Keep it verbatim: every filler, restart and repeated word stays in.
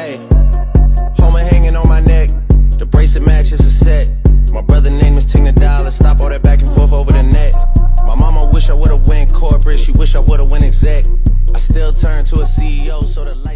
Hey, Homer hanging on my neck. The bracelet matches a set. My brother name is Tina Dollar. Stop all that back and forth over the net. My mama wish I would've went corporate. She wish I would've went exec. I still turn to a C E O, so the